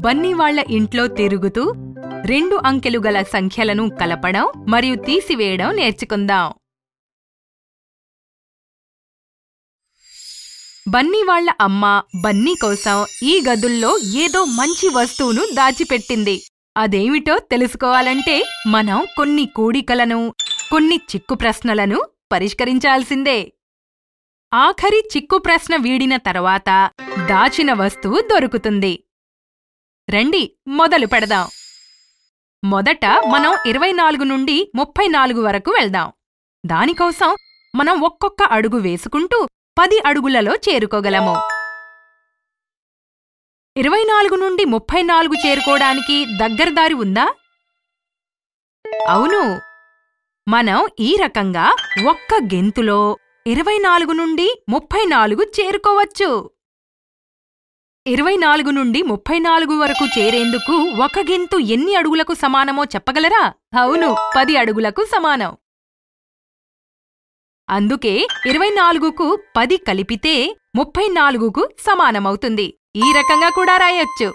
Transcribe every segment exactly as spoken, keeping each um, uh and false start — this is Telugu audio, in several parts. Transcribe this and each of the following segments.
బన్నీ వాళ్ళ ఇంట్లో తిరుగుతూ రెండు అంకెలు గల సంఖ్యలను కలపడం మరియు తీసివేయడం నేర్చుకుందాం. బన్నీ వాళ్ళ అమ్మ బన్నీ కోసం ఈ గదుల్లో ఏదో మంచి వస్తువును దాచిపెట్టింది. అదేమిటో తెలుసుకోవాలంటే మనం కొన్ని కూడికలను, కొన్ని చిక్కు ప్రశ్నలను పరిష్కరించాల్సిందే. ఆఖరి చిక్కు ప్రశ్న వీడిన తర్వాత దాచిన వస్తువు దొరుకుతుంది. రండి మొదలు పెడదాం. మొదట మనం ఇరవై నాలుగు నుండి ముప్పై నాలుగు వరకు వెళ్దాం. దానికోసం మనం ఒక్కొక్క అడుగు వేసుకుంటూ పది అడుగులలో చేరుకోగలము. ఇరవై నాలుగు నుండి ముప్పై నాలుగు చేరుకోవడానికి దగ్గరదారి ఉందా? అవును, మనం ఈ రకంగా ఒక్క గెంతులో ఇరవై నాలుగు నుండి ముప్పై నాలుగు చేరుకోవచ్చు. ఇరవై నాలుగు నుండి ముప్పై నాలుగు వరకు చేరేందుకు ఒక గెంతు ఎన్ని అడుగులకు సమానమో చెప్పగలరా? అవును, పది అడుగులకు సమానం. అందుకే ఇరవై నాలుగుకు పది కలిపితే ముప్పై నాలుగుకు సమానమవుతుంది. ఈ రకంగా కూడా రాయొచ్చు.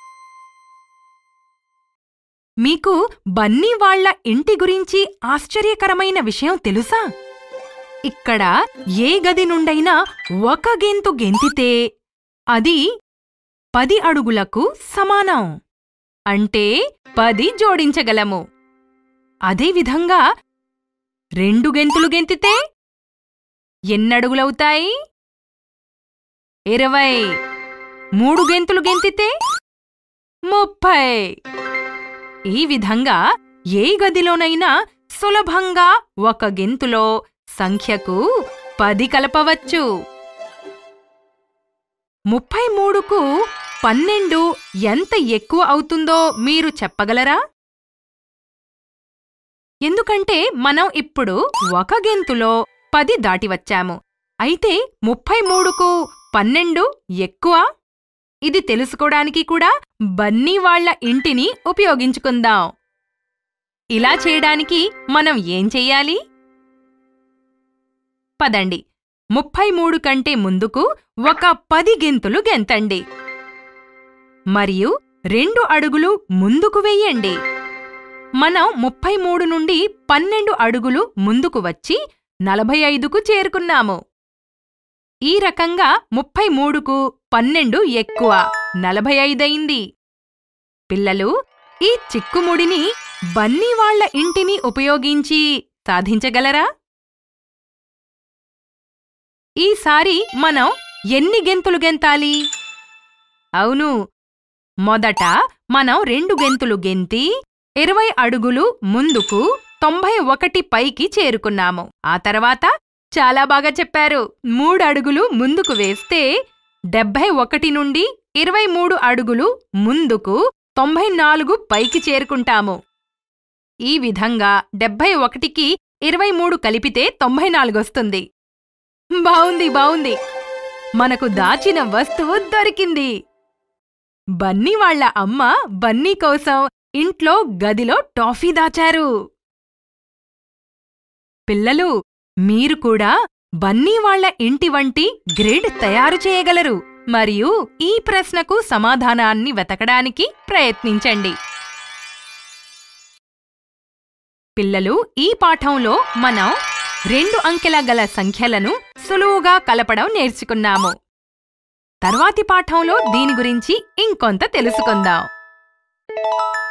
మీకు బన్నీ వాళ్ల ఇంటి గురించి ఆశ్చర్యకరమైన విషయం తెలుసా? ఇక్కడ ఏ గది నుండైనా ఒక గెంతు గెంతితే అది పది అడుగులకు సమానం. అంటే పది జోడించగలము. అదేవిధంగా రెండు గెంతులు గెంతితే ఎన్నడుగులవుతాయి? ఇరవై. మూడు గెంతులు గెంతితే ముప్పై. ఈ విధంగా ఏ గదిలోనైనా సులభంగా ఒక గెంతులో సంఖ్యకు పది కలపవచ్చు. ముప్పై మూడుకు పన్నెండు ఎంత ఎక్కువ అవుతుందో మీరు చెప్పగలరా? ఎందుకంటే మనం ఇప్పుడు ఒక గెంతులో పది దాటివచ్చాము. అయితే ముప్పై మూడుకు పన్నెండు ఎక్కువ? ఇది తెలుసుకోవడానికి కూడా బన్నీ వాళ్ల ఇంటిని ఉపయోగించుకుందాం. ఇలా చేయడానికి మనం ఏం చెయ్యాలి? పదండి, ముప్పై మూడు కంటే ముందుకు ఒక పది గెంతులు గెంతండి. మరియు రెండు అడుగులు ముందుకు వెయ్యండి. మనం ముప్పై మూడు నుండి పన్నెండు అడుగులు ముందుకు వచ్చి నలభై ఐదుకు చేరుకున్నాము. ఈ రకంగా ముప్పై మూడుకు పన్నెండు ఎక్కువ, నలభై ఐదయింది. పిల్లలు, ఈ చిక్కుముడిని బన్నీ వాళ్ల ఇంటిని ఉపయోగించి సాధించగలరా? ఈసారి మనం ఎన్ని గెంతులు గెంతాలి? అవును, మొదట మనం రెండు గెంతులు గెంతి ఇరవై అడుగులు ముందుకు తొంభై ఒకటి పైకి చేరుకున్నాము. ఆ తర్వాత చాలా బాగా చెప్పారు. మూడు అడుగులు ముందుకు వేస్తే డెబ్బై ఒకటి నుండి ఇరవై మూడు అడుగులు ముందుకు తొంభై నాలుగు పైకి చేరుకుంటాము. ఈ విధంగా డెబ్బై ఒకటికి ఇరవై మూడు కలిపితే తొంభై నాలుగొస్తుంది. బావుంది బావుంది మనకు దాచిన వస్తువు దొరికింది. బన్నీ వాళ్ల అమ్మ బన్నీ కోసం ఇంట్లో గదిలో టాఫీ దాచారు. పిల్లలు, మీరు కూడా బన్నీ వాళ్ల ఇంటి వంటి గ్రిడ్ తయారు చేయగలరు మరియు ఈ ప్రశ్నకు సమాధానాన్ని వెతకడానికి ప్రయత్నించండి. పిల్లలు, ఈ పాఠంలో మనం రెండు అంకెల గల సంఖ్యలను సులువుగా కలపడం నేర్చుకున్నాము. తర్వాతి పాఠంలో దీని గురించి ఇంకొంత తెలుసుకుందాం.